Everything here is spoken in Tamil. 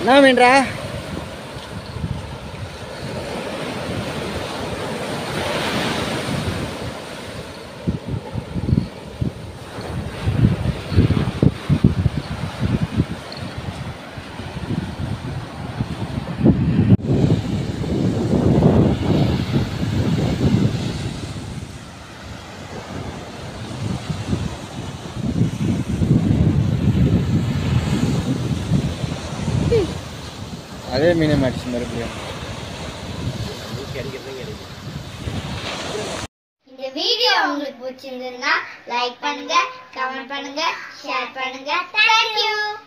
என்ன மீன்றா? அதே மீனை மாட்டிச்சு மறுபடியும். இந்த வீடியோ உங்களுக்கு பிடிச்சிருந்ததுன்னா லைக் பண்ணுங்க, கமெண்ட் பண்ணுங்க, ஷேர் பண்ணுங்க. Thank you.